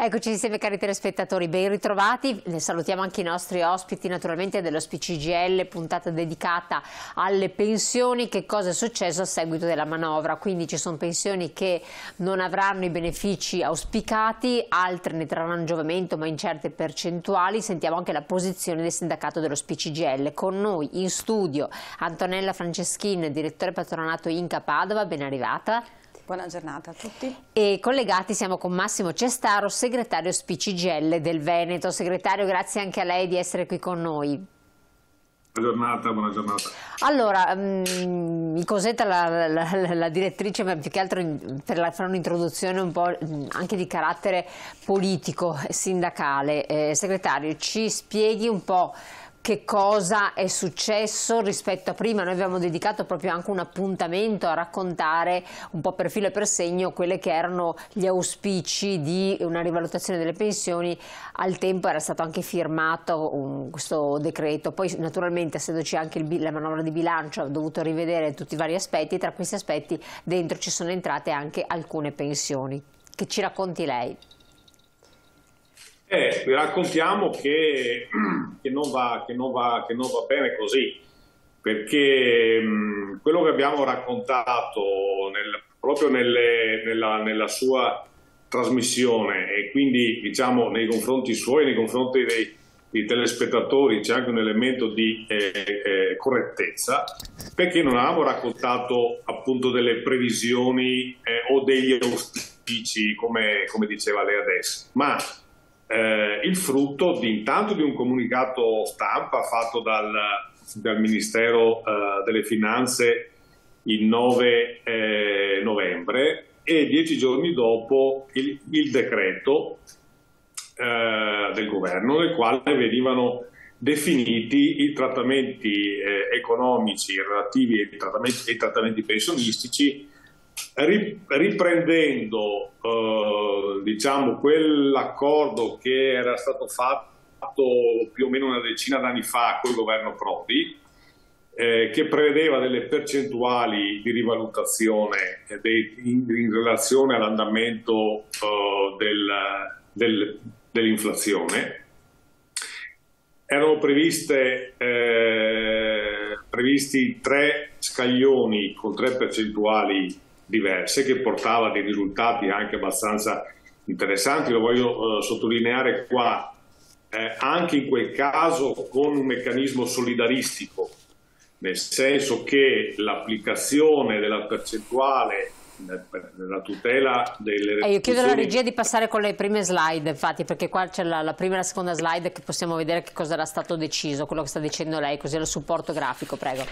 Eccoci insieme cari telespettatori, ben ritrovati, ne salutiamo anche i nostri ospiti naturalmente dell'Ospicigl, puntata dedicata alle pensioni. Che cosa è successo a seguito della manovra? Quindi ci sono pensioni che non avranno i benefici auspicati, altre ne trarranno giovamento ma in certe percentuali. Sentiamo anche la posizione del sindacato dell'Ospicigl. Con noi in studio Antonella Franceschin, direttore patronato Inca Padova, ben arrivata. Buona giornata a tutti. E collegati siamo con Massimo Cestaro, segretario Ospicigl del Veneto. Segretario, grazie anche a lei di essere qui con noi. Buona giornata. Allora, mi consenta la direttrice, ma più che altro per fare un'introduzione un po' anche di carattere politico, sindacale. Segretario, ci spieghi un po' che cosa è successo rispetto a prima. Noi abbiamo dedicato proprio anche un appuntamento a raccontare un po' per filo e per segno quelli che erano gli auspici di una rivalutazione delle pensioni. Al tempo era stato anche firmato questo decreto, poi naturalmente essendoci anche la manovra di bilancio ha dovuto rivedere tutti i vari aspetti. Tra questi aspetti dentro ci sono entrate anche alcune pensioni. Che ci racconti lei? Vi raccontiamo che non va bene così, perché quello che abbiamo raccontato proprio nella sua trasmissione, e quindi diciamo nei confronti suoi, nei confronti dei telespettatori, c'è anche un elemento di correttezza, perché non avevamo raccontato appunto delle previsioni o degli auspici come diceva lei adesso, ma il frutto intanto di un comunicato stampa fatto dal Ministero delle Finanze il 9 novembre e 10 giorni dopo il decreto del governo nel quale venivano definiti i trattamenti economici relativi ai trattamenti pensionistici, riprendendo diciamo quell'accordo che era stato fatto più o meno una decina d'anni fa col governo Prodi, che prevedeva delle percentuali di rivalutazione in relazione all'andamento dell'inflazione. Erano previsti 3 scaglioni con 3 percentuali diverse, che portava dei risultati anche abbastanza interessanti. Lo voglio sottolineare qua, anche in quel caso con un meccanismo solidaristico, nel senso che l'applicazione della percentuale nella tutela delle io chiedo alla regia di passare con le prime slide, infatti, perché qua c'è la prima e la seconda slide che possiamo vedere che cosa era stato deciso, quello che sta dicendo lei, così lo supporto grafico, prego.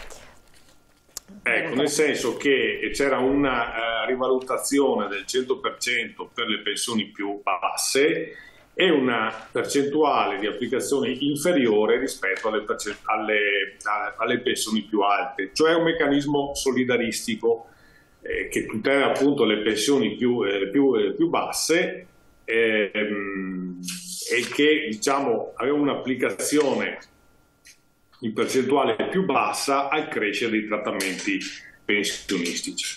Ecco, nel senso che c'era una rivalutazione del 100% per le pensioni più basse e una percentuale di applicazione inferiore rispetto alle pensioni più alte, cioè un meccanismo solidaristico che tutela appunto le pensioni più basse e che diciamo aveva un'applicazione in percentuale più bassa al crescere dei trattamenti pensionistici.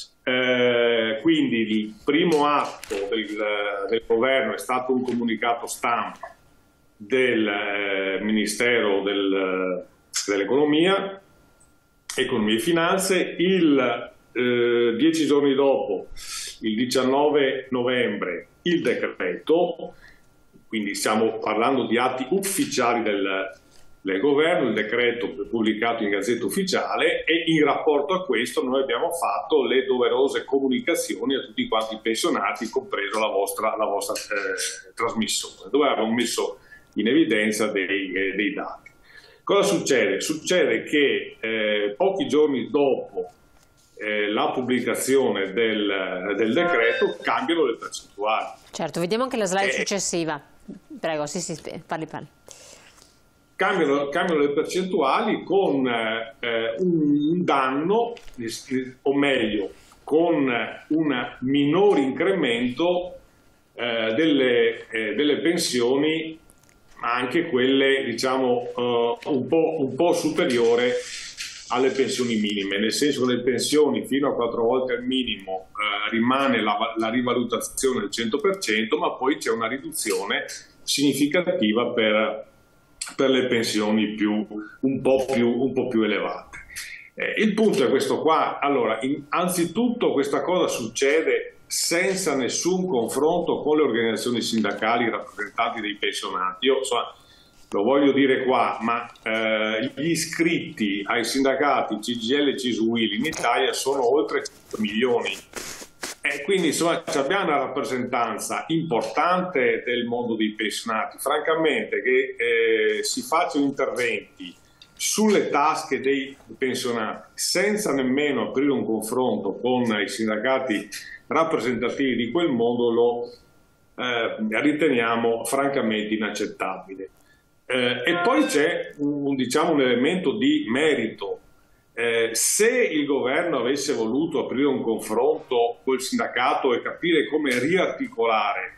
Quindi il primo atto del governo è stato un comunicato stampa del Ministero dell'Economia e Finanze. Il 10 giorni dopo, il 19 novembre, il decreto, quindi stiamo parlando di atti ufficiali del governo, il decreto pubblicato in Gazzetta Ufficiale, e in rapporto a questo noi abbiamo fatto le doverose comunicazioni a tutti quanti i pensionati, compreso la vostra trasmissione, dove abbiamo messo in evidenza dei dati. Cosa succede? Succede che pochi giorni dopo la pubblicazione del decreto cambiano le percentuali. Certo, vediamo anche la slide successiva. Prego, sì, parli. Cambiano le percentuali con un danno, o meglio, con un minor incremento delle pensioni, ma anche quelle diciamo un po' superiore alle pensioni minime, nel senso che le pensioni fino a 4 volte al minimo rimane la rivalutazione del 100%, ma poi c'è una riduzione significativa per le pensioni un po' più elevate. Il punto è questo qua. Allora, anzitutto questa cosa succede senza nessun confronto con le organizzazioni sindacali rappresentanti dei pensionati. Io lo voglio dire qua, ma gli iscritti ai sindacati CGIL e CISL in Italia sono oltre 100 milioni. Quindi insomma abbiamo una rappresentanza importante del mondo dei pensionati. Francamente che si facciano interventi sulle tasche dei pensionati senza nemmeno aprire un confronto con i sindacati rappresentativi di quel mondo lo riteniamo francamente inaccettabile. E poi c'è un elemento di merito. Se il governo avesse voluto aprire un confronto col sindacato e capire come riarticolare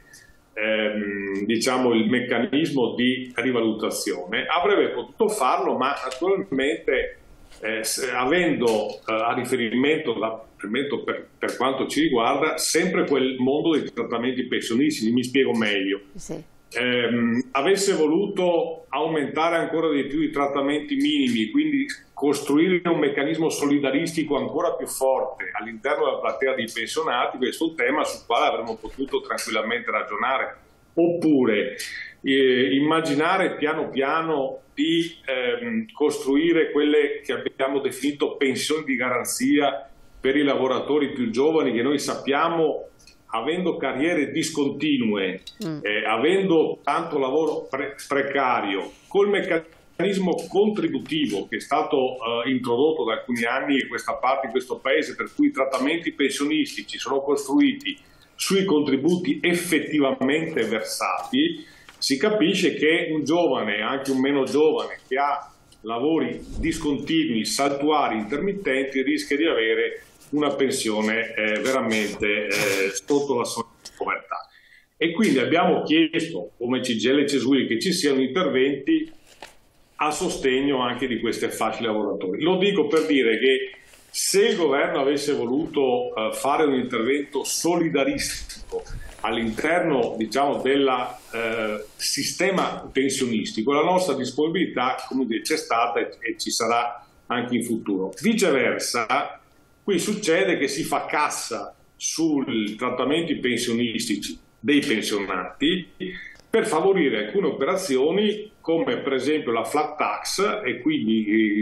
il meccanismo di rivalutazione, avrebbe potuto farlo, ma naturalmente avendo a riferimento per quanto ci riguarda sempre quel mondo dei trattamenti pensionistici. Mi spiego meglio. Sì. Avesse voluto aumentare ancora di più i trattamenti minimi, quindi costruire un meccanismo solidaristico ancora più forte all'interno della platea dei pensionati, questo è un tema sul quale avremmo potuto tranquillamente ragionare. Oppure immaginare piano piano di costruire quelle che abbiamo definito pensioni di garanzia per i lavoratori più giovani, che noi sappiamo, avendo carriere discontinue, avendo tanto lavoro precario, col meccanismo contributivo che è stato introdotto da alcuni anni in questa parte in questo paese, per cui i trattamenti pensionistici sono costruiti sui contributi effettivamente versati, si capisce che un giovane, anche un meno giovane, che ha lavori discontinui, saltuari, intermittenti, rischia di avere una pensione veramente sotto la soglia di povertà. E quindi abbiamo chiesto, come CGIL e CISL, che ci siano interventi a sostegno anche di queste fasce lavoratori. Lo dico per dire che se il governo avesse voluto fare un intervento solidaristico all'interno, del sistema pensionistico, la nostra disponibilità, come dire, c'è stata e ci sarà anche in futuro. Viceversa, qui succede che si fa cassa sui trattamenti pensionistici dei pensionati per favorire alcune operazioni come per esempio la flat tax, e quindi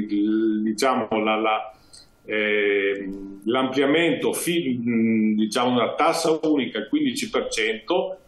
l'ampliamento una tassa unica al 15%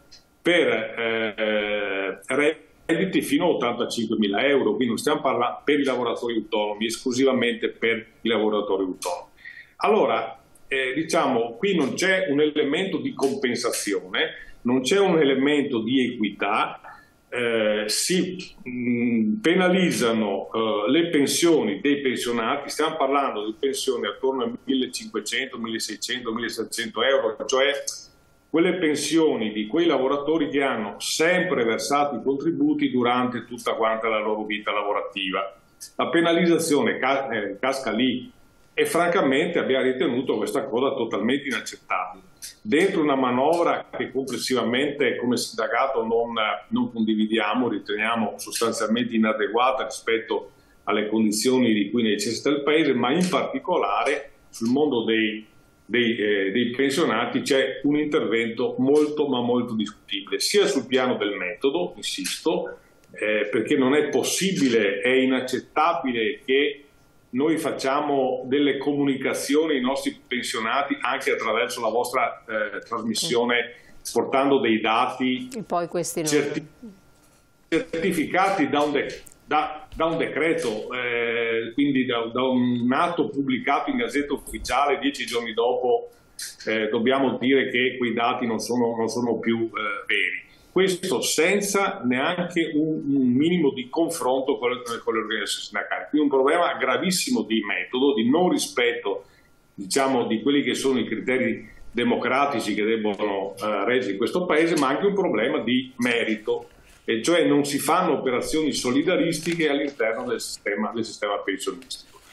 per redditi fino a 85.000 euro, quindi non stiamo parlando per i lavoratori autonomi, esclusivamente per i lavoratori autonomi. Allora, qui non c'è un elemento di compensazione, non c'è un elemento di equità, si penalizzano le pensioni dei pensionati, stiamo parlando di pensioni attorno a 1.500, 1.600, 1.700 euro, cioè quelle pensioni di quei lavoratori che hanno sempre versato i contributi durante tutta quanta la loro vita lavorativa. La penalizzazione casca lì e francamente abbiamo ritenuto questa cosa totalmente inaccettabile. Dentro una manovra che complessivamente come sindacato non condividiamo, riteniamo sostanzialmente inadeguata rispetto alle condizioni di cui necessita il Paese, ma in particolare sul mondo dei pensionati c'è un intervento molto ma molto discutibile, sia sul piano del metodo, insisto, perché non è possibile, è inaccettabile che noi facciamo delle comunicazioni ai nostri pensionati anche attraverso la vostra trasmissione, portando dei dati e poi questi certificati da un decreto, quindi da un atto pubblicato in Gazzetta Ufficiale. 10 giorni dopo dobbiamo dire che quei dati non sono più veri. Questo senza neanche un minimo di confronto con le organizzazioni sindacali. Quindi un problema gravissimo di metodo, di non rispetto di quelli che sono i criteri democratici che debbono reggere in questo Paese, ma anche un problema di merito, e cioè non si fanno operazioni solidaristiche all'interno del sistema pensionistico.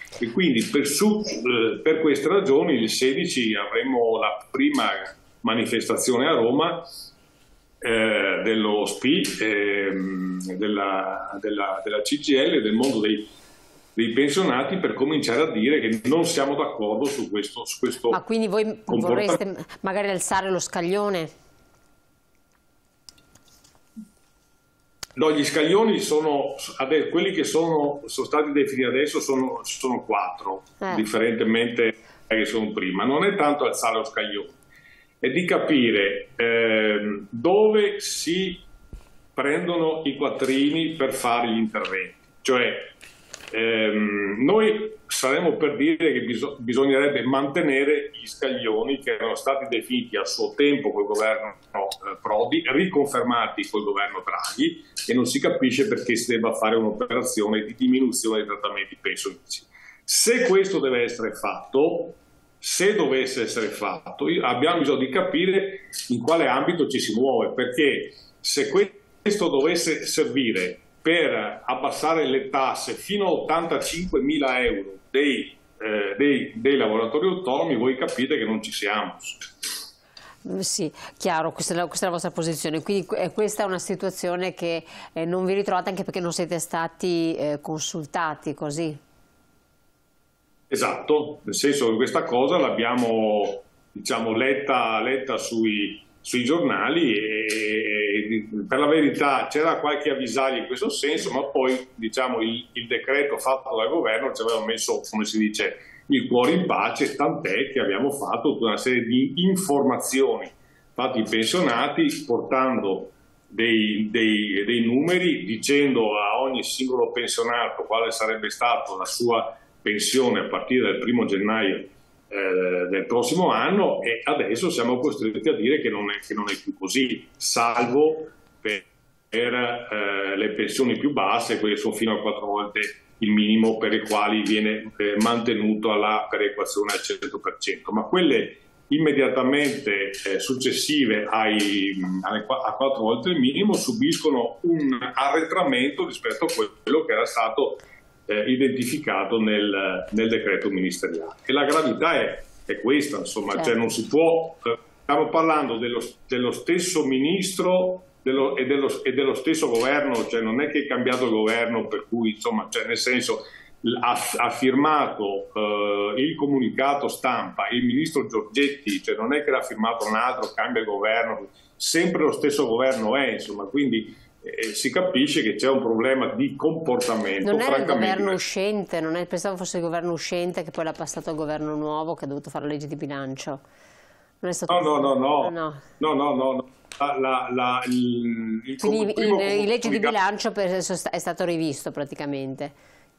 E quindi per queste ragioni il 16 avremo la prima manifestazione a Roma dello SPI, della CGIL, del mondo dei pensionati, per cominciare a dire che non siamo d'accordo su questo Ma quindi voi vorreste magari alzare lo scaglione? No, gli scaglioni quelli che sono stati definiti adesso sono 4, differentemente che sono prima. Non è tanto alzare lo scaglione, è di capire dove si prendono i quattrini per fare gli interventi. Cioè, noi saremmo per dire che bisognerebbe mantenere gli scaglioni che erano stati definiti a suo tempo col governo Prodi, riconfermati col governo Draghi, e non si capisce perché si debba fare un'operazione di diminuzione dei trattamenti pensionistici. Se questo deve essere fatto, se dovesse essere fatto, abbiamo bisogno di capire in quale ambito ci si muove, perché se questo dovesse servire per abbassare le tasse fino a 85.000 euro dei lavoratori autonomi, voi capite che non ci siamo. Sì, chiaro, questa è la vostra posizione, quindi questa è una situazione che non vi ritrovate, anche perché non siete stati consultati, così? Esatto, nel senso che questa cosa l'abbiamo, diciamo, letta sui giornali, e per la verità c'era qualche avvisario in questo senso, ma poi, diciamo, il decreto fatto dal governo ci aveva messo, come si dice, il cuore in pace, tant'è che abbiamo fatto tutta una serie di informazioni fatte ai pensionati, portando dei numeri, dicendo a ogni singolo pensionato quale sarebbe stata la sua pensione a partire dal 1° gennaio del prossimo anno, e adesso siamo costretti a dire che non è più così, salvo per le pensioni più basse, quelle sono fino a 4 volte il minimo, per i quali viene mantenuta la perequazione al 100%, ma quelle immediatamente successive a 4 volte il minimo subiscono un arretramento rispetto a quello che era stato identificato nel decreto ministeriale. E la gravità è questa, insomma, certo. Cioè non si può, stiamo parlando dello stesso ministro e dello stesso governo, cioè non è che è cambiato il governo, per cui, insomma, cioè nel senso, ha firmato il comunicato stampa il ministro Giorgetti, cioè non è che l'ha firmato un altro, cambia il governo, sempre lo stesso governo è, insomma, quindi si capisce che c'è un problema di comportamento. Non era il governo uscente, pensavo fosse il governo uscente che poi l'ha passato al governo nuovo che ha dovuto fare la legge di bilancio. Non è stato... No. Quindi in legge di bilancio è stato rivisto praticamente.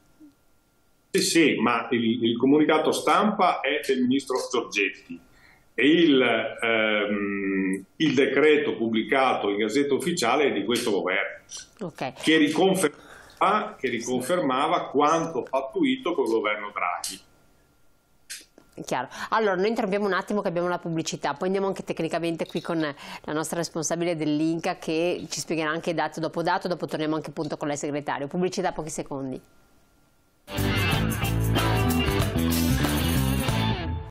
Sì, ma il comunicato stampa è del ministro Giorgetti e il decreto pubblicato in Gazzetta Ufficiale è di questo governo, okay, che riconfermava quanto pattuito col governo Draghi. Chiaro. Allora, noi interrompiamo un attimo che abbiamo la pubblicità, poi andiamo anche tecnicamente qui con la nostra responsabile dell'Inca che ci spiegherà anche dato dopo torniamo anche appunto con lei segretario. Pubblicità, pochi secondi.